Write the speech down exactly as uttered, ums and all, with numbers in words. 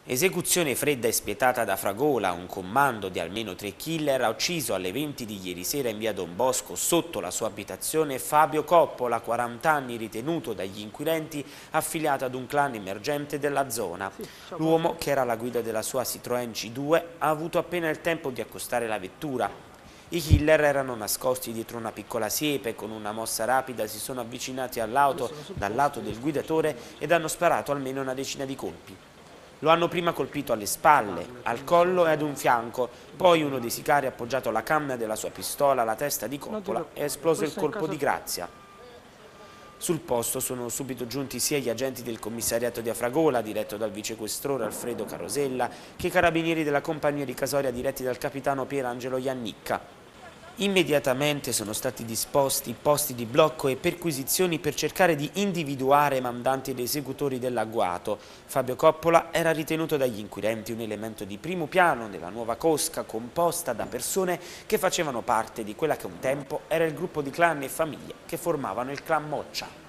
Esecuzione fredda e spietata da Fragola. Un comando di almeno tre killer ha ucciso alle venti di ieri sera in via Don Bosco, sotto la sua abitazione, Fabio Coppola, quaranta anni, ritenuto dagli inquirenti affiliato ad un clan emergente della zona. L'uomo, che era alla guida della sua Citroën C due, ha avuto appena il tempo di accostare la vettura. I killer erano nascosti dietro una piccola siepe. Con una mossa rapida si sono avvicinati all'auto dal lato del guidatore ed hanno sparato almeno una decina di colpi. Lo hanno prima colpito alle spalle, al collo e ad un fianco, poi uno dei sicari ha appoggiato la canna della sua pistola alla testa di Coppola e ha esploso il colpo di grazia. Sul posto sono subito giunti sia gli agenti del commissariato di Afragola, diretto dal vicequestore Alfredo Carosella, che i carabinieri della compagnia di Casoria diretti dal capitano Pierangelo Iannicca. Immediatamente sono stati disposti posti di blocco e perquisizioni per cercare di individuare i mandanti ed esecutori dell'agguato. Fabio Coppola era ritenuto dagli inquirenti un elemento di primo piano della nuova cosca, composta da persone che facevano parte di quella che un tempo era il gruppo di clan e famiglie che formavano il clan Moccia.